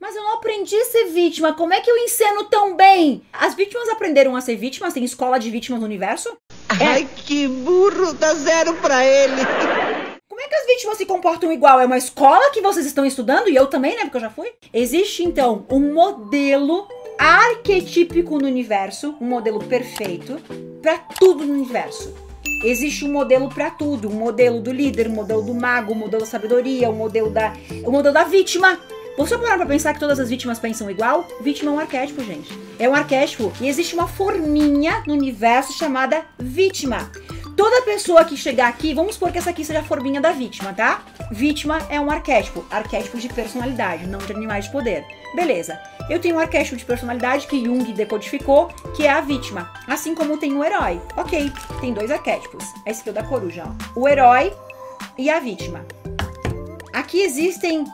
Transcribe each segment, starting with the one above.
Mas eu não aprendi a ser vítima, como é que eu ensino tão bem? As vítimas aprenderam a ser vítimas? Tem escola de vítimas no universo? Ai, que burro, dá 0 pra ele. Como é que as vítimas se comportam igual? É uma escola que vocês estão estudando? E eu também, né? Porque eu já fui. Existe, então, um modelo arquetípico no universo, um modelo perfeito para tudo no universo. Existe um modelo para tudo, um modelo do líder, um modelo do mago, um modelo da sabedoria, um modelo da vítima. Você parar pra pensar que todas as vítimas pensam igual? Vítima é um arquétipo, gente. É um arquétipo e existe uma forminha no universo chamada vítima. Toda pessoa que chegar aqui, vamos supor que essa aqui seja a forminha da vítima, tá? Vítima é um arquétipo de personalidade, não de animais de poder. Beleza. Eu tenho um arquétipo de personalidade que Jung decodificou, que é a vítima. Assim como tem o herói. Ok, tem 2 arquétipos. Esse aqui é o da coruja, ó. O herói e a vítima. Aqui existem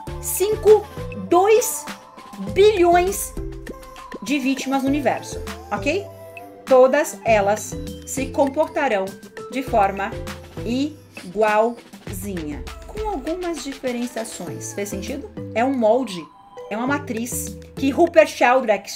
2 bilhões de vítimas no universo, ok? Todas elas se comportarão de forma igualzinha, com algumas diferenciações. Fez sentido? É um molde, é uma matriz que Rupert Sheldrake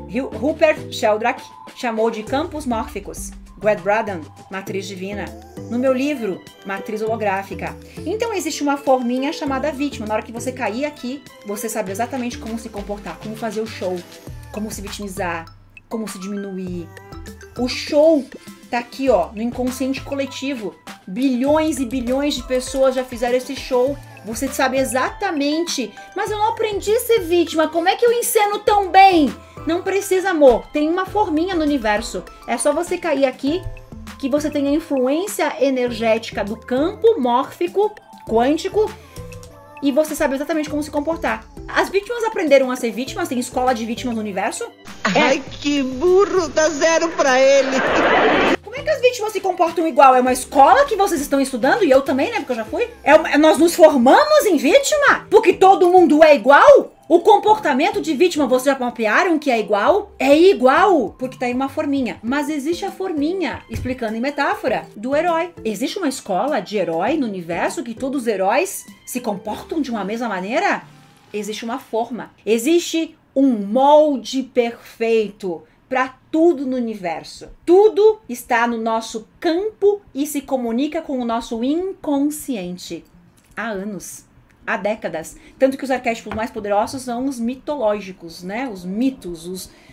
chamou de campos mórficos. Greg Braden, matriz divina. No meu livro, matriz holográfica. Então existe uma forminha chamada vítima. Na hora que você cair aqui, você sabe exatamente como se comportar, como fazer o show, como se vitimizar, como se diminuir. O show tá aqui, ó, no inconsciente coletivo. Bilhões e bilhões de pessoas já fizeram esse show. Você sabe exatamente. Mas eu não aprendi a ser vítima. Como é que eu ensino tão bem? Não precisa, amor. Tem uma forminha no universo. É só você cair aqui que você tem a influência energética do campo mórfico, quântico, e você sabe exatamente como se comportar. As vítimas aprenderam a ser vítimas? Tem escola de vítimas no universo? Ai, que burro, dá 0 pra ele. Como é que as vítimas se comportam igual? É uma escola que vocês estão estudando? E eu também, né? Porque eu já fui. Nós nos formamos em vítima? Porque todo mundo é igual? O comportamento de vítima, vocês já mapearam que é igual? É igual, porque tá aí uma forminha. Mas existe a forminha, explicando em metáfora, do herói. Existe uma escola de herói no universo que todos os heróis se comportam de uma mesma maneira? Existe uma forma. Existe um molde perfeito para tudo no universo. Tudo está no nosso campo e se comunica com o nosso inconsciente há anos. Há décadas. Tanto que os arquétipos mais poderosos são os mitológicos, né? Os mitos,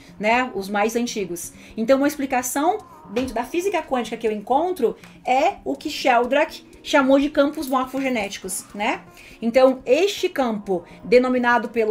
os mais antigos. Então, uma explicação dentro da física quântica que eu encontro é o que Sheldrake chamou de campos morfogenéticos, né? Então, este campo, denominado pelo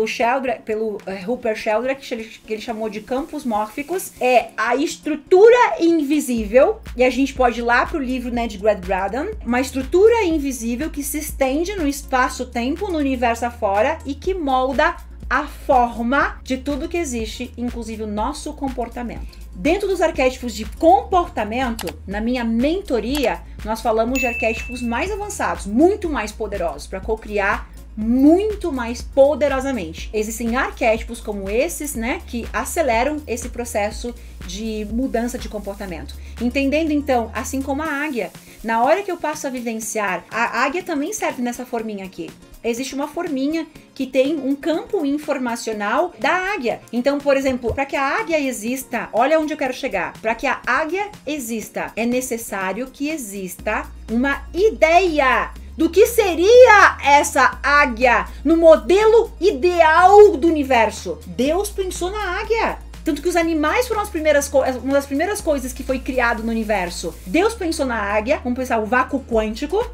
Rupert Sheldrake, que ele chamou de campos mórficos, é a estrutura invisível, e a gente pode ir lá pro livro, né, de Greg Braden, uma estrutura invisível que se estende no espaço-tempo, no universo afora, e que molda a forma de tudo que existe, inclusive o nosso comportamento. Dentro dos arquétipos de comportamento, na minha mentoria, nós falamos de arquétipos mais avançados, muito mais poderosos, para co-criar muito mais poderosamente. Existem arquétipos como esses, né, que aceleram esse processo de mudança de comportamento. Entendendo, então, assim como a águia, na hora que eu passo a vivenciar, a águia também serve nessa forminha aqui. Existe uma forminha que tem um campo informacional da águia. Então, por exemplo, para que a águia exista, olha onde eu quero chegar. Para que a águia exista, é necessário que exista uma ideia do que seria essa águia no modelo ideal do universo. Deus pensou na águia. Tanto que os animais foram uma das primeiras coisas que foi criado no universo. Deus pensou na águia, vamos pensar o vácuo quântico,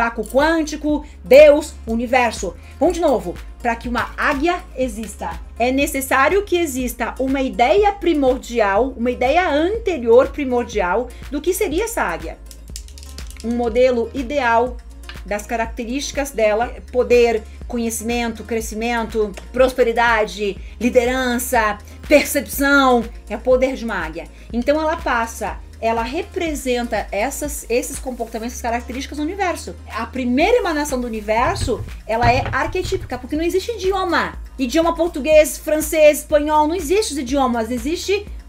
Deus, universo. Vamos de novo. Para que uma águia exista, é necessário que exista uma ideia primordial, uma ideia anterior primordial do que seria essa águia. Um modelo ideal das características dela: poder, conhecimento, crescimento, prosperidade, liderança, percepção. É o poder de uma águia. Então ela representa esses comportamentos, essas características no universo. A primeira emanação do universo, ela é arquetípica, porque não existe idioma. Idioma português, francês, espanhol, não existe os idiomas, existe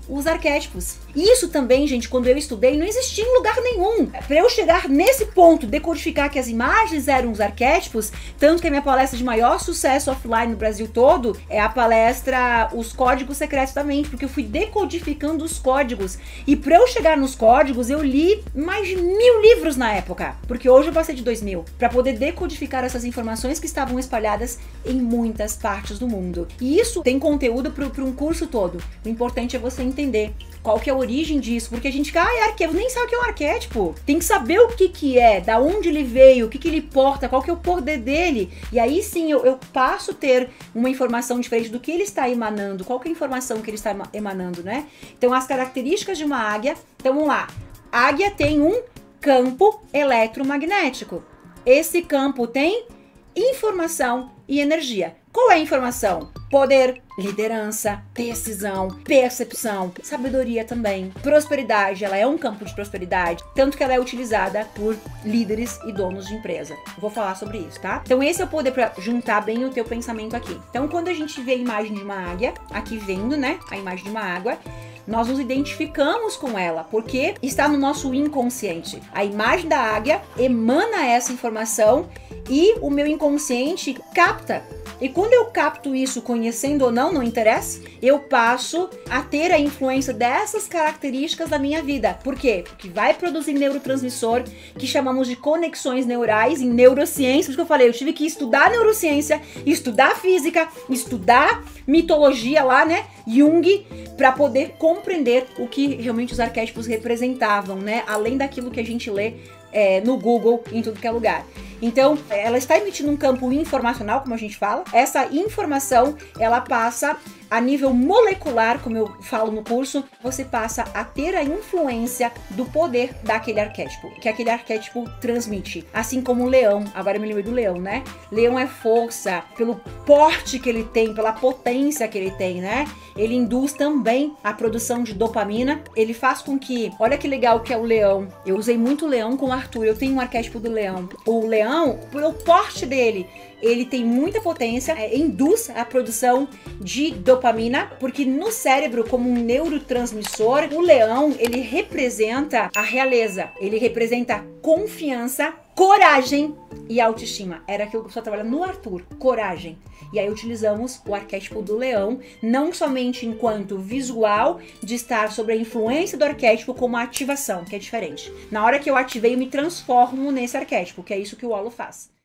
os arquétipos. Isso também, gente, quando eu estudei, não existia em lugar nenhum. Para eu chegar nesse ponto, decodificar que as imagens eram os arquétipos, tanto que a minha palestra de maior sucesso offline no Brasil todo é a palestra Os Códigos Secretos da Mente, porque eu fui decodificando os códigos. E para eu chegar nos códigos, eu li mais de 1000 livros na época, porque hoje eu passei de 2000, para poder decodificar essas informações que estavam espalhadas em muitas partes do mundo. E isso tem conteúdo para um curso todo. O importante é você entender qual que é a origem disso, porque a gente fica, é arquétipo, nem sabe o que é um arquétipo. Tem que saber o que é, da onde ele veio, o que ele porta, qual que é o poder dele. E aí sim eu passo a ter uma informação diferente do que ele está emanando, qual que é a informação que ele está emanando, né? Então as características de uma águia, então vamos lá. Águia tem um campo eletromagnético. Esse campo tem informação e energia. Qual é a informação? Poder, liderança, decisão, percepção, sabedoria também. Prosperidade, ela é um campo de prosperidade, tanto que ela é utilizada por líderes e donos de empresa. Eu vou falar sobre isso, tá? Então esse é o poder para juntar bem o teu pensamento aqui. Então quando a gente vê a imagem de uma águia, aqui vendo, né, a imagem de uma água, nós nos identificamos com ela, porque está no nosso inconsciente. A imagem da águia emana essa informação e o meu inconsciente capta. E quando eu capto isso, conhecendo ou não, não interessa, eu passo a ter a influência dessas características da minha vida. Por quê? Porque vai produzir neurotransmissor, que chamamos de conexões neurais em neurociência. Por isso que eu falei, eu tive que estudar neurociência, estudar física, estudar mitologia lá, né? Jung, para poder compreender o que realmente os arquétipos representavam, né? Além daquilo que a gente lê no Google, em tudo que é lugar. Então, ela está emitindo um campo informacional, como a gente fala. Essa informação, ela passa a nível molecular, como eu falo no curso, você passa a ter a influência do poder daquele arquétipo, que aquele arquétipo transmite. Assim como o leão, agora eu me lembrei do leão, né? Leão é força, pelo porte que ele tem, pela potência que ele tem, né? Ele induz também a produção de dopamina. Ele faz com que, olha que legal que é o leão. Eu usei muito o leão com o Arthur, eu tenho um arquétipo do leão. O leão, pelo porte dele, ele tem muita potência, induz a produção de dopamina, porque no cérebro, como um neurotransmissor, o leão, ele representa a realeza, ele representa confiança, coragem e autoestima. Era aquilo que eu só trabalha no Arthur, coragem. E aí utilizamos o arquétipo do leão, não somente enquanto visual, de estar sobre a influência do arquétipo, como a ativação, que é diferente. Na hora que eu ativei, eu me transformo nesse arquétipo, que é isso que o Holo faz.